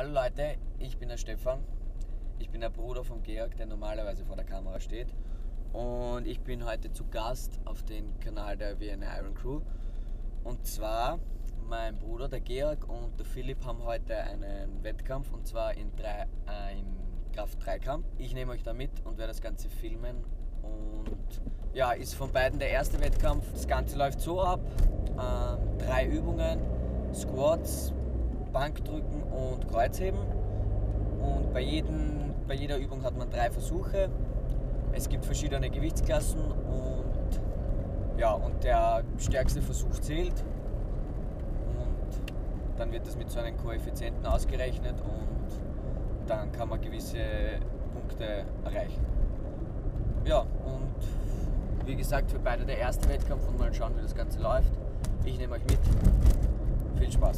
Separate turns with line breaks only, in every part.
Hallo Leute, ich bin der Stefan. Ich bin der Bruder von Georg, der normalerweise vor der Kamera steht. Und ich bin heute zu Gast auf dem Kanal der Vienna Iron Crew. Und zwar, mein Bruder, der Georg und der Philipp haben heute einen Wettkampf, und zwar in Kraft-3-Kampf. Ich nehme euch da mit und werde das Ganze filmen. Und ja, ist von beiden der erste Wettkampf. Das Ganze läuft so ab: 3 Übungen, Squats, Bankdrücken und Kreuzheben. Und bei jeder Übung hat man 3 Versuche. Es gibt verschiedene Gewichtsklassen und ja, und der stärkste Versuch zählt. Und dann wird das mit so einem Koeffizienten ausgerechnet und dann kann man gewisse Punkte erreichen. Ja, und wie gesagt, für beide der erste Wettkampf und mal schauen, wie das Ganze läuft. Ich nehme euch mit. Viel Spaß!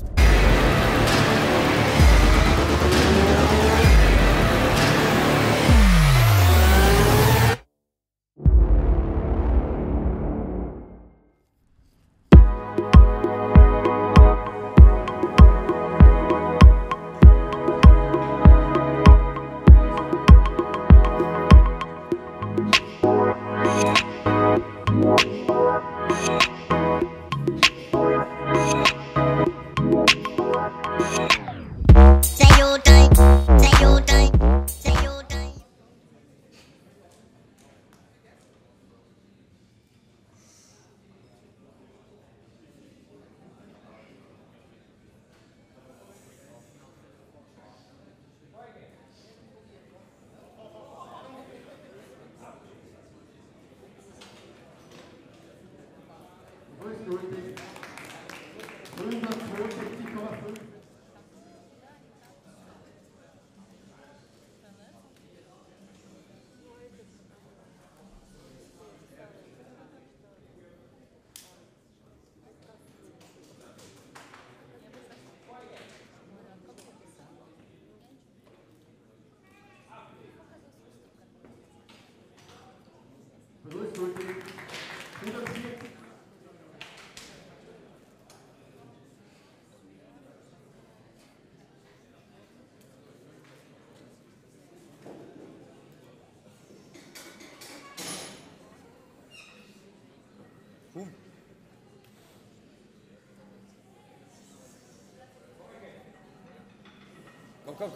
Komm!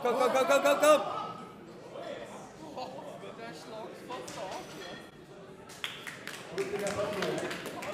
Der Schlag ist fast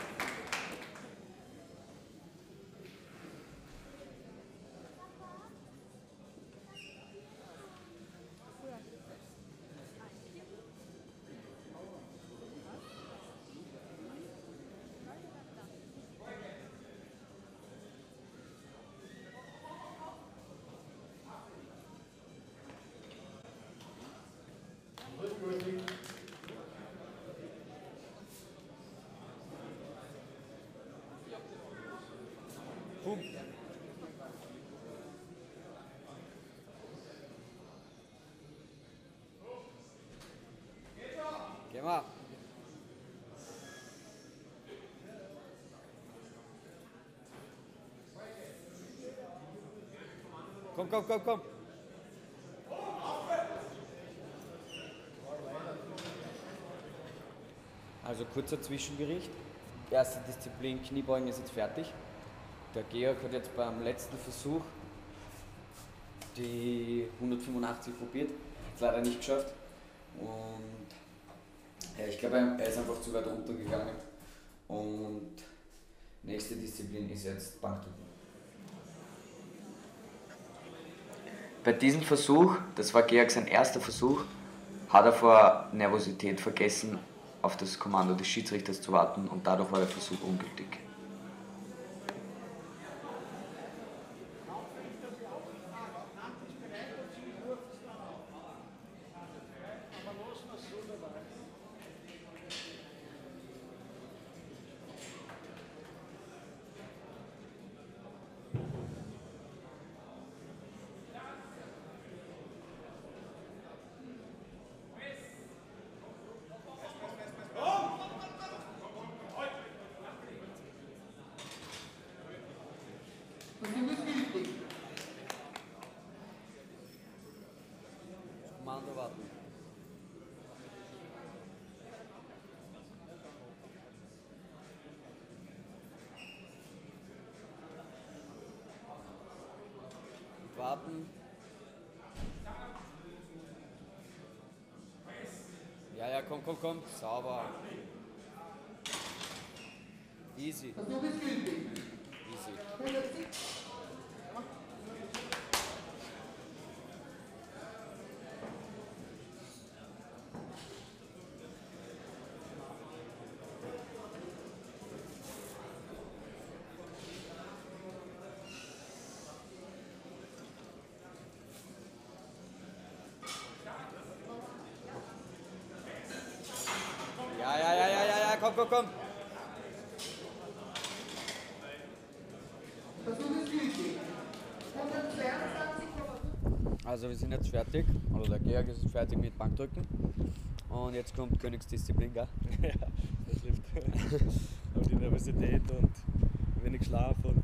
Geh mal. Komm. Also kurzer Zwischenbericht. Erste Disziplin Kniebeugen ist jetzt fertig. Der Georg hat jetzt beim letzten Versuch die 185 probiert, hat es leider nicht geschafft. Und ja, ich glaube, er ist einfach zu weit runtergegangen. Und nächste Disziplin ist jetzt Bankdrücken. Bei diesem Versuch, das war Georg sein erster Versuch, hat er vor Nervosität vergessen, auf das Kommando des Schiedsrichters zu warten, und dadurch war der Versuch ungültig. Kommando warten. Warten. Ja, ja, komm, komm, komm. Sauber. Easy. Easy. Ja, komm, komm, komm. Also wir sind jetzt fertig, also der Georg ist fertig mit Bankdrücken und jetzt kommt Königsdisziplin, gell?
Ja, das hilft. Aber die Nervosität und wenig Schlaf und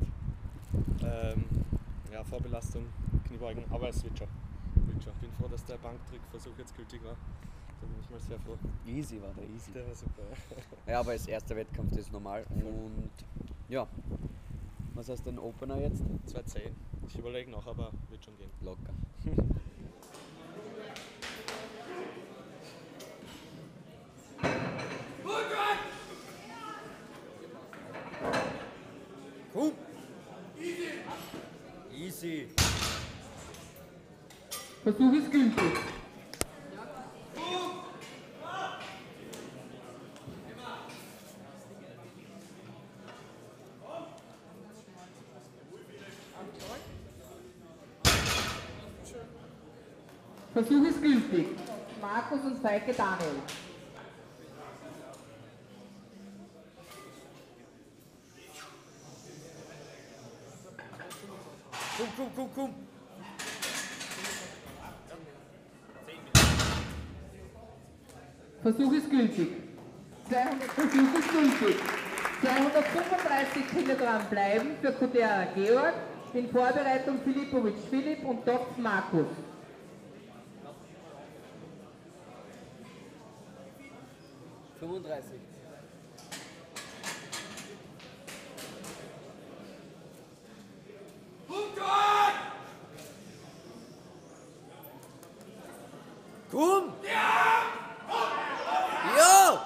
ja, Vorbelastung, Kniebeugen, aber es wird schon. Ich bin froh, dass der Bankdrückversuch jetzt gültig war. Da bin ich mal sehr froh.
Easy war der, easy.
Der war super.
Ja, aber als erster Wettkampf, das ist normal. Und ja, was heißt denn Opener jetzt?
2,10. Ich überlege noch, aber wird schon gehen.
Locker. Cool. Easy.
Versuch ist gültig. Versuch ist gültig. Markus und Feike Daniel.
Komm.
Versuch ist gültig. Versuch ist gültig. 235 Kilogramm bleiben für Kudera Georg, in Vorbereitung Filipovic Philipp und Topf Markus.
Komm! Ja! Ja!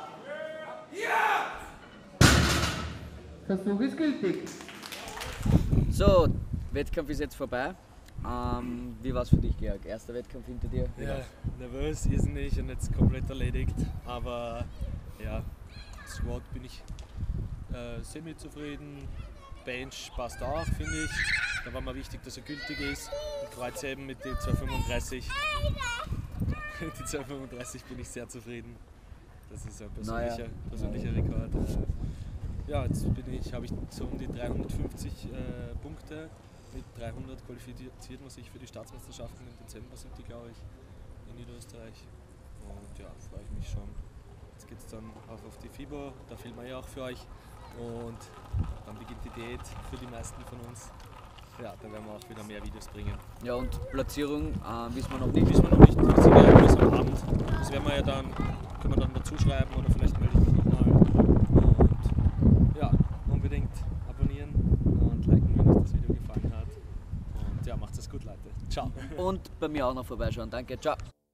Versuch ist gültig.
So, Wettkampf ist jetzt vorbei. Wie war es für dich, Georg? Erster Wettkampf hinter dir?
Ja, nervös, irrsinnig und jetzt komplett erledigt. Aber ja, Squat bin ich semi-zufrieden. Bench passt auch, finde ich. Da war mir wichtig, dass er gültig ist. Und Kreuzheben mit den 235. Die 235 bin ich sehr zufrieden. Das ist ein persönlicher Rekord. Ja, jetzt habe ich so um die 350 Punkte. Mit 300 qualifiziert man sich für die Staatsmeisterschaften im Dezember, sind die, glaube ich, in Niederösterreich. Und ja, freue ich mich schon. Jetzt geht es dann auf die FIBO, da filmen wir ja auch für euch. Und dann beginnt die Diät für die meisten von uns. Ja, da werden wir auch wieder mehr Videos bringen.
Ja, und Platzierung wissen wir noch nicht.
Wissen wir noch nicht, das sind ja irgendwas am Abend. Das werden wir ja dann, können wir dann dazu schreiben oder vielleicht melde ich mich nochmal. Und ja, unbedingt abonnieren und liken, wenn euch das Video gefallen hat. Und ja, macht es gut, Leute. Ciao.
Und bei mir auch noch vorbeischauen. Danke, ciao.